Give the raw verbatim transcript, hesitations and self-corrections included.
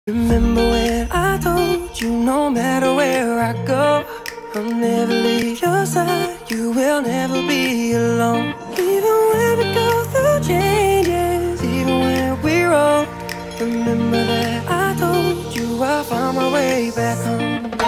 Remember when I told you no matter where I go, I'll never leave your side, you will never be alone. Even when we go through changes, even when we're wrong, remember that I told you I'll find my way back home.